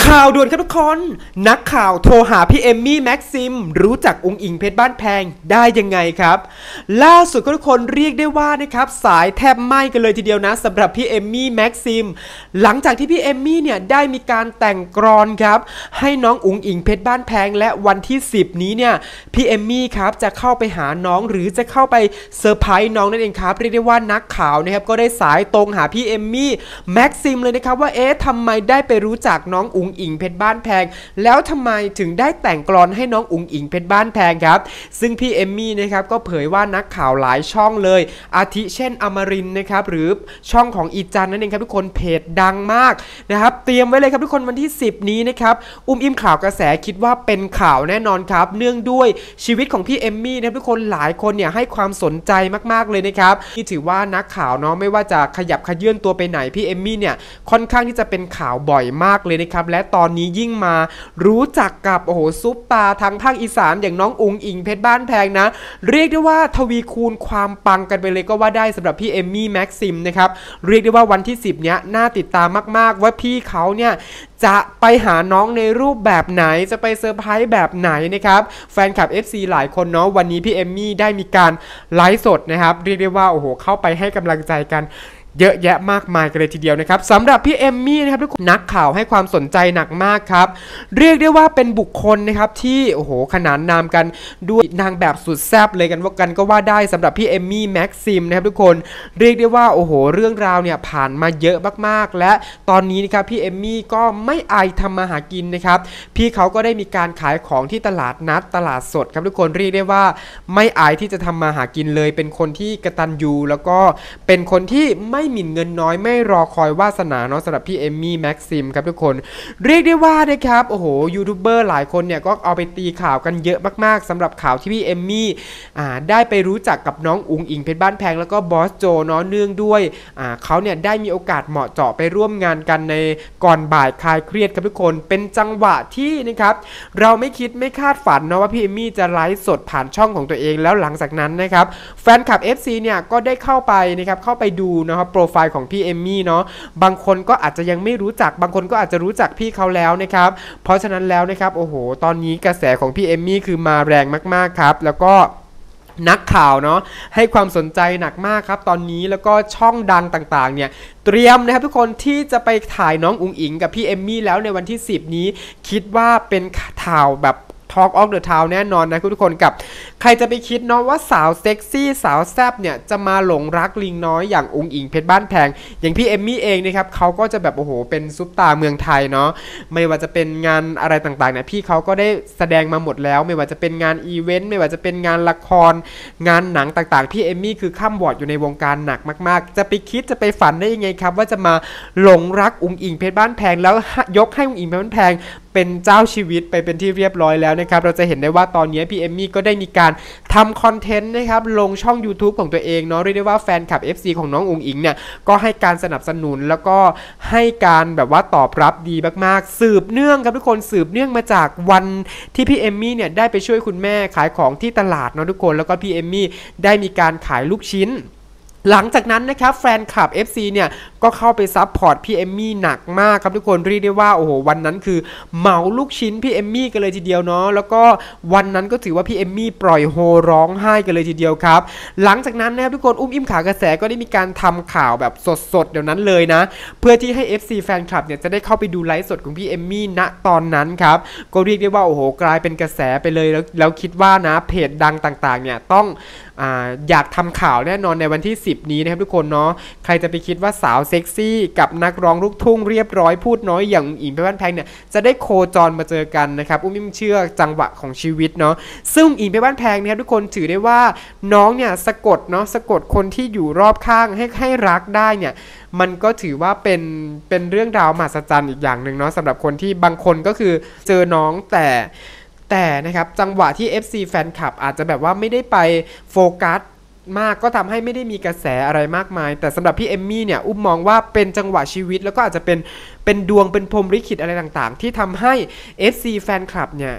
ข่าวด่วนครับทุกคนนักข่าวโทรหาพี่เอมมี่แม็กซิมรู้จักอุ๋งอิงเพชรบ้านแพงได้ยังไงครับล่าสุดทุกคนเรียกได้ว่านะครับสายแทบไหม้กันเลยทีเดียวนะสำหรับพี่เอมมี่แม็กซิมหลังจากที่พี่เอมมี่เนี่ยได้มีการแต่งกลอนครับให้น้องอุ๋งอิงเพชรบ้านแพงและวันที่10นี้เนี่ยพี่เอมมี่ครับจะเข้าไปหาน้องหรือจะเข้าไปเซอร์ไพรส์น้องนั่นเองครับเรียกได้ว่านักข่าวนะครับก็ได้สายตรงหาพี่เอมมี่แม็กซิมเลยนะครับว่าทำไมได้ไปรู้จักน้องอุ๋งอิงเพชรบ้านแพงแล้วทำไมถึงได้แต่งกลอนให้น้องอุ๋งอิงเพชรบ้านแพงครับซึ่งพี่เอมมี่นะครับก็เผยว่านักข่าวหลายช่องเลยอาทิเช่นอมรินทร์นะครับหรือช่องของอีจันนั่นเองครับทุกคนเพจดังมากนะครับเตรียมไว้เลยครับทุกคนวันที่10นี้นะครับอิมข่าวกระแสคิดว่าเป็นข่าวแน่นอนครับเนื่องด้วยชีวิตของพี่เอมมี่นะครับทุกคนหลายคนเนี่ยให้ความสนใจมากๆเลยนะครับที่ถือว่านักข่าวเนาะไม่ว่าจะขยับขยื่นตัวไปไหนพี่เอมมี่เนี่ยค่อนข้างที่จะเป็นข่าวบ่อยมากเลยนะครับและตอนนี้ยิ่งมารู้จักกับซุปตาทางภาคอีสานอย่างน้องอุ๋งอิงเพชรบ้านแพงนะเรียกได้ว่าทวีคูณความปังกันไปเลยก็ว่าได้สำหรับพี่เอมมี่แม็กซิมนะครับเรียกได้ว่าวันที่10เนี้ยน่าติดตามมากๆว่าพี่เขาเนี่ยจะไปหาน้องในรูปแบบไหนจะไปเซอร์ไพรส์แบบไหนนะครับแฟนคลับ FC หลายคนเนาะวันนี้พี่เอมมี่ได้มีการไลฟ์สดนะครับเรียกได้ว่าเข้าไปให้กำลังใจกันเยอะแยะมากมายกันเลยทีเดียวนะครับสำหรับพี่เอมมี่นะครับทุกคนนักข่าวให้ความสนใจหนักมากครับเรียกได้ว่าเป็นบุคคลนะครับที่ขนานนามกันด้วยนางแบบสุดแซ่บเลยกันก็ว่าได้สำหรับพี่เอมมี่แม็กซิมนะครับทุกคนเรียกได้ว่าเรื่องราวเนี่ยผ่านมาเยอะมากๆและตอนนี้นะครับพี่เอมมี่ก็ไม่อายทำมาหากินนะครับพี่เขาก็ได้มีการขายของที่ตลาดนัดตลาดสดครับทุกคนเรียกได้ว่าไม่อายที่จะทำมาหากินเลยเป็นคนที่กตัญญูแล้วก็เป็นคนที่ไม่หมิ่นเงินน้อยไม่รอคอยวาสนาเนาะสำหรับพี่เอมมี่แม็กซิมครับทุกคนเรียกได้ว่านะครับยูทูบเบอร์หลายคนเนี่ยก็เอาไปตีข่าวกันเยอะมากๆสำหรับข่าวที่พี่เอมมี่ได้ไปรู้จักกับน้องอุ๋งอิงเพชรบ้านแพงแล้วก็บอสโจเนาะเนื่องด้วยเขาเนี่ยได้มีโอกาสเหมาะเจาะไปร่วมงานกันในก่อนบ่ายคลายเครียดครับทุกคนเป็นจังหวะที่นะครับเราไม่คิดไม่คาดฝันเนาะว่าพี่เอมมี่จะไลฟ์สดผ่านช่องของตัวเองแล้วหลังจากนั้นนะครับแฟนคลับ FC เนี่ยก็ได้เข้าไปนะครับเข้าไปดูนะครับโปรไฟล์ของพี่เอมมี่เนาะบางคนก็อาจจะยังไม่รู้จักบางคนก็อาจจะรู้จักพี่เขาแล้วนะครับเพราะฉะนั้นแล้วนะครับตอนนี้กระแสของพี่เอมมี่คือมาแรงมากๆครับแล้วก็นักข่าวเนาะให้ความสนใจหนักมากครับตอนนี้แล้วก็ช่องดังต่างๆเนี่ยเตรียมนะครับทุกคนที่จะไปถ่ายน้องอุ๋งอิงกับพี่เอมมี่แล้วในวันที่10นี้คิดว่าเป็นข่าวแบบTalk of the Town แน่นอนนะทุกคนกับใครจะไปคิดเนาะว่าสาวเซ็กซี่สาวแซ่บเนี่ยจะมาหลงรักลิงน้อยอย่างอุ๋งอิงเพชรบ้านแพงอย่างพี่เอมมี่เองนะครับเขาก็จะแบบเป็นซุปตาเมืองไทยเนาะไม่ว่าจะเป็นงานอะไรต่างๆเนี่ยพี่เขาก็ได้แสดงมาหมดแล้วไม่ว่าจะเป็นงานอีเวนต์ไม่ว่าจะเป็นงานละครงานหนังต่างๆพี่เอมมี่คือข้ามบอร์ดอยู่ในวงการหนักมากๆจะไปคิดจะไปฝันได้ยังไงครับว่าจะมาหลงรักอุ๋งอิงเพชรบ้านแพงแล้วยกให้อุ๋งอิงเพชรบ้านแพงเป็นเจ้าชีวิตไปเป็นที่เรียบร้อยแล้วนะครับเราจะเห็นได้ว่าตอนนี้พี่เอมมี่ก็ได้มีการทำคอนเทนต์นะครับลงช่อง YouTube ของตัวเองเนาะเรียกได้ว่าแฟนคลับ FC ของน้องอุ๋งอิงเนี่ยก็ให้การสนับสนุนแล้วก็ให้การแบบว่าตอบรับดีมากๆสืบเนื่องครับทุกคนสืบเนื่องมาจากวันที่พี่เอมมี่เนี่ยได้ไปช่วยคุณแม่ขายของที่ตลาดเนาะทุกคนแล้วก็พี่เอมมี่ได้มีการขายลูกชิ้นหลังจากนั้นนะครับแฟนคลับ FC เนี่ยก็เข้าไปซัพพอร์ตพี่เอมมี่หนักมากครับทุกคนเรียกได้ว่าวันนั้นคือเหมาลูกชิ้นพี่เอมมี่กันเลยทีเดียวเนาะแล้วก็วันนั้นก็ถือว่าพี่เอมมี่ปล่อยโฮร้องไห้กันเลยทีเดียวครับหลังจากนั้นนะครับทุกคนอิมข่าวกระแสก็ได้มีการทำข่าวแบบสดๆเดี๋ยวนั้นเลยนะเพื่อที่ให้ FC แฟนคลับเนี่ยจะได้เข้าไปดูไลฟ์สดของพี่เอมมี่ณตอนนั้นครับก็เรียกได้ว่ากลายเป็นกระแสไปเลยแล้วคิดว่านะเพจดังต่างๆเนี่ยต้องอยากทำข่าวแน่นอนในวันที่10นี้นะครับทุกคนเนาะใครจะไปคิดว่าสาวเซ็กซี่กับนักร้องลูกทุ่งเรียบร้อยพูดน้อยอย่างอุ๋งอิงเพชรบ้านแพงเนี่ยจะได้โคจรมาเจอกันนะครับอิมเชื่อจังหวะของชีวิตเนาะซึ่งอุ๋งอิงเพชรบ้านแพงนะครับทุกคนถือได้ว่าน้องเนี่ยสะกดคนที่อยู่รอบข้างให้รักได้เนี่ยมันก็ถือว่าเป็นเรื่องราวมหัศจรรย์อีกอย่างหนึ่งเนาะสำหรับคนที่บางคนก็คือเจอน้องแต่นะครับจังหวะที่ FC แฟนคลับอาจจะแบบว่าไม่ได้ไปโฟกัสมากก็ทำให้ไม่ได้มีกระแสอะไรมากมายแต่สำหรับพี่เอมมี่เนี่ยมองว่าเป็นจังหวะชีวิตแล้วก็อาจจะเป็นดวงเป็นพรหมลิขิตอะไรต่างๆที่ทำให้ FC แฟนคลับเนี่ย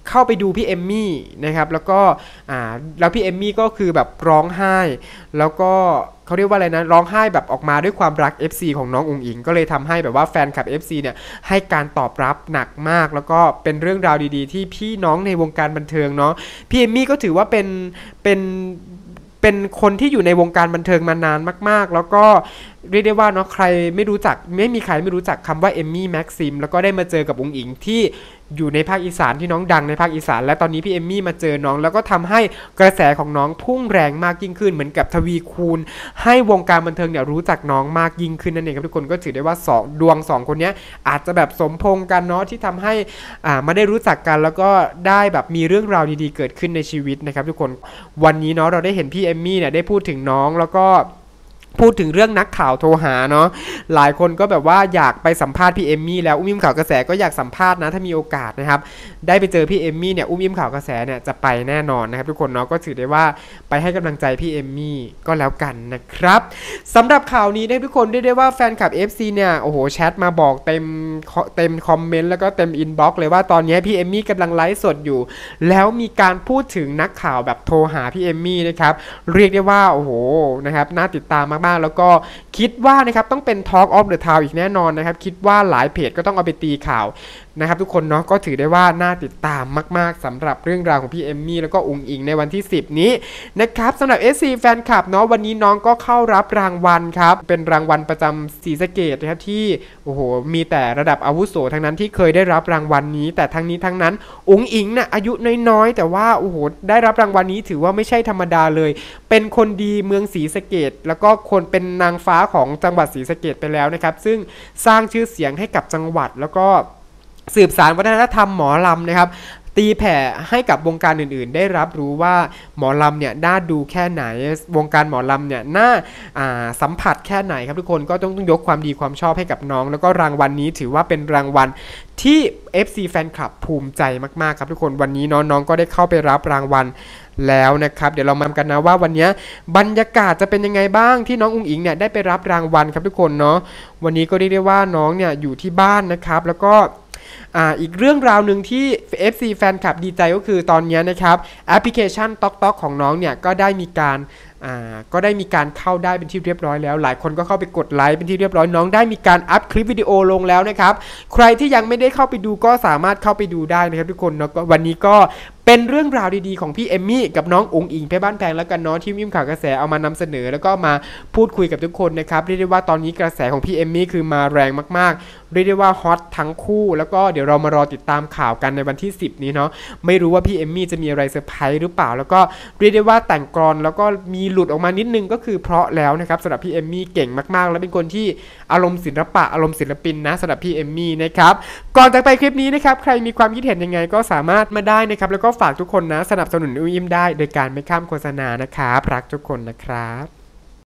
เข้าไปดูพี่เอมมี่นะครับแล้วก็แล้วพี่เอมมี่ก็คือแบบร้องไห้แล้วก็เขาเรียกว่าอะไรนะร้องไห้แบบออกมาด้วยความรัก FC ของน้องอุ๋งอิงก็เลยทำให้แบบว่าแฟนคลับ FC เนี่ยให้การตอบรับหนักมากแล้วก็เป็นเรื่องราวดีๆที่พี่น้องในวงการบันเทิงเนาะพี่เอมมี่ก็ถือว่าเป็นคนที่อยู่ในวงการบันเทิงมานานมากๆแล้วก็เรียกได้ว่าเนาะใครไม่รู้จักไม่มีใครไม่รู้จักคำว่าเอมมี่แม็กซิมแล้วก็ได้มาเจอกับอุ๋งอิงที่อยู่ในภาคอีสานที่น้องดังในภาคอีสานและตอนนี้พี่เอมมี่มาเจอน้องแล้วก็ทำให้กระแสของน้องพุ่งแรงมากยิ่งขึ้นเหมือนกับทวีคูณให้วงการบันเทิงเนี่ยรู้จักน้องมากยิ่งขึ้นนั่นเองครับทุกคนก็ถือได้ว่าดวง2คนนี้อาจจะแบบสมพงกันเนาะที่ทำให้มาได้รู้จักกันแล้วก็ได้แบบมีเรื่องราวดีๆเกิดขึ้นในชีวิตนะครับทุกคนวันนี้เนาะเราได้เห็นพี่เอมมี่เนี่ยได้พูดถึงน้องแล้วก็พูดถึงเรื่องนักข่าวโทรหาเนาะหลายคนก็แบบว่าอยากไปสัมภาษณ์พี่เอมมี่แล้วอุ้มอิ่มข่าวกระแสก็อยากสัมภาษณ์นะถ้ามีโอกาสนะครับได้ไปเจอพี่เอมมี่เนี่ยอุ้มอิ่มข่าวกระแสเนี่ยจะไปแน่นอนนะครับทุกคนเนาะก็ถือได้ว่าไปให้กำลังใจพี่เอมมี่ก็แล้วกันนะครับสำหรับข่าวนี้ได้ทุกคนได้ว่าแฟนคลับ FC เนี่ยโอ้โหแชทมาบอกเต็มคอมเมนต์แล้วก็เต็มอินบ็อกซ์เลยว่าตอนนี้พี่เอมมี่กำลังไลฟ์สดอยู่แล้วมีการพูดถึงนักข่าวแบบโทรหาพี่เอมมี่นะครับเรียกได้ว่าโอ้โหนะครับน่าติดตามมากแล้วก็คิดว่านะครับต้องเป็น Talk of the Town อีกแน่นอนนะครับคิดว่าหลายเพจก็ต้องเอาไปตีข่าวนะครับทุกคนเนาะก็ถือได้ว่าน่าติดตามมากๆสำหรับเรื่องราวของพี่เอมมี่แล้วก็อุ๋งอิงในวันที่10นี้นะครับสำหรับ SC แฟนคลับเนาะวันนี้น้องก็เข้ารับรางวัลครับเป็นรางวัลประจำศรีสะเกษนะครับที่โอ้โหมีแต่ระดับอาวุโสทั้งนั้นที่เคยได้รับรางวัลนี้แต่ทั้งนี้ทั้งนั้นอุ๋งอิงน่ะอายุน้อยๆแต่ว่าโอ้โหได้รับรางวัลนี้ถือว่าไม่ใช่ธรรมดาเลยเป็นคนดีเมืองศรีสะเกษแล้วก็คนเป็นนางฟ้าของจังหวัดศรีสะเกษไปแล้วนะครับซึ่งสร้างชื่อเสียงให้กับจังหวัดแล้วก็สืบสานวัฒนธรรมหมอลำนะครับตีแผ่ให้กับวงการอื่นๆได้รับรู้ว่าหมอลำเนี่ยน่าดูแค่ไหนวงการหมอลำเนี่ยน่าสัมผัสแค่ไหนครับทุกคนก็ต้องยกความดีความชอบให้กับน้องแล้วก็รางวัลนี้ถือว่าเป็นรางวัลที่ FC แฟนคลับภูมิใจมากๆครับทุกคนวันนี้น้องๆก็ได้เข้าไปรับรางวัลแล้วนะครับเดี๋ยวเรามากันนะว่าวันนี้บรรยากาศจะเป็นยังไงบ้างที่น้องอุ๋งอิงเนี่ยได้ไปรับรางวัลครับทุกคนเนาะวันนี้ก็เรียกได้ว่าน้องเนี่ยอยู่ที่บ้านนะครับแล้วก็อีกเรื่องราวหนึ่งที่ FC แฟนคลับดีใจก็คือตอนนี้นะครับแอปพลิเคชัน TokTok ของน้องเนี่ยก็ได้มีการเข้าได้เป็นที่เรียบร้อยแล้วหลายคนก็เข้าไปกดไลค์เป็นที่เรียบร้อยน้องได้มีการอัพคลิปวิดีโอลงแล้วนะครับใครที่ยังไม่ได้เข้าไปดูก็สามารถเข้าไปดูได้นะครับทุกคนเนาะวันนี้ก็เป็นเรื่องราวดีๆของพี่เอมมี่กับน้องอุ๋งอิงเพชรบ้านแพงแล้วกันเนาะที่ยิ้มข่าวกระแสเอามานำเสนอแล้วก็มาพูดคุยกับทุกคนนะครับเรียกได้ว่าตอนนี้กระแสของพี่เอมมี่คือมาแรงมากๆเรียกได้ว่าฮอตทั้งคู่แล้วก็เดี๋ยวเรามารอติดตามข่าวกันในวันที่10นี้เนาะไม่รู้ว่าพี่เอมมี่จะมีอะไรเซอร์ไพรส์หรือเปล่าแล้วก็เรียกได้ว่าแต่งกลอนแล้วก็มีหลุดออกมานิดนึงก็คือเพราะแล้วนะครับสำหรับพี่เอมมี่เก่งมากๆและเป็นคนที่อารมณ์ศิลปะอารมณ์ศิลปินนะสำหรับพี่เอมมี่นะครับก่อนจากไปคลิปนี้นะครับใครมีความคิดเห็นยังไงก็สามารถมาได้นะครับแล้วก็ฝากทุกคนนะสนับสนุนอุ้มได้โดยการไม่ข้ามโฆษณานะครับรักทุกคนนะครับ